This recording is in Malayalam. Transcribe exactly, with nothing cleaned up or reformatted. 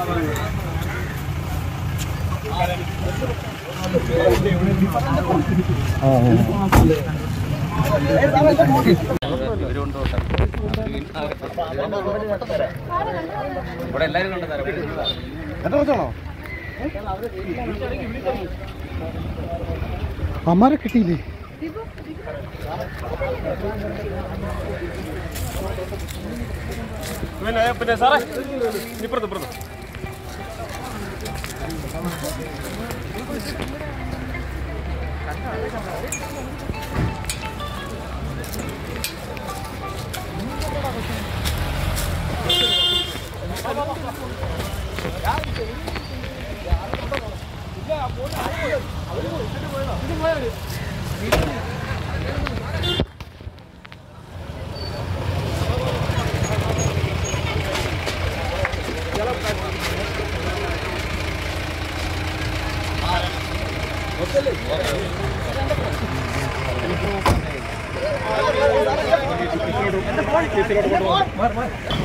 ഇവിടെ എല്ലാരും കൊണ്ട് തരാം. എത്ര ദിവസമാണോ അമ്മാരെ കിട്ടിയില്ലേ? പിന്നെ പിന്നെ സാറേ ഇപ്പുറത്ത് ഇപ്പുറത്ത് മാറി മാറി